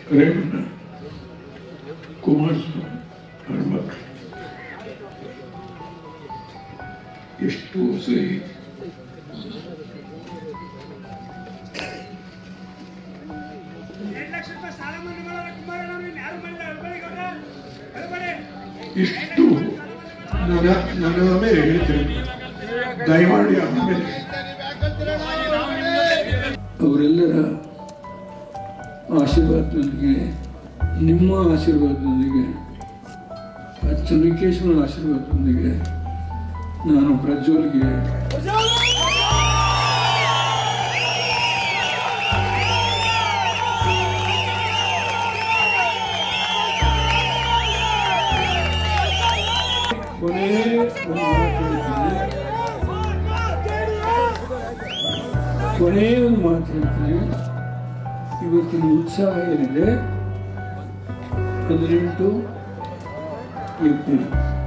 ರೇವಣ್ಣ ಕುಮಾರಸ್ವಾಮಿ ಅವ್ರ ಮಕ್ಕಳು ಎಷ್ಟು ಹೊಸ ಇಷ್ಟು ನಾನು ಆಮೇಲೆ ಹೇಳ್ತೇನೆ, ದಯಮಾಡಿ ಆಮೇಲೆ ಅವರೆಲ್ಲರ ಆಶೀರ್ವಾದದೊಂದಿಗೆ, ನಿಮ್ಮ ಆಶೀರ್ವಾದದೊಂದಿಗೆ, ಚೆನ್ನಕೇಶ್ವರ ಆಶೀರ್ವಾದದೊಂದಿಗೆ ನಾನು ಪ್ರಜ್ವಲ್ಗೆ ಕೊನೆಯ ಒಂದು ಮಾತು ಹೇಳ್ತೀನಿ. ಇವತ್ತಿನ ಉತ್ಸಾಹ ಏನಿದೆ 18 ಏಪ್ರಿಲ್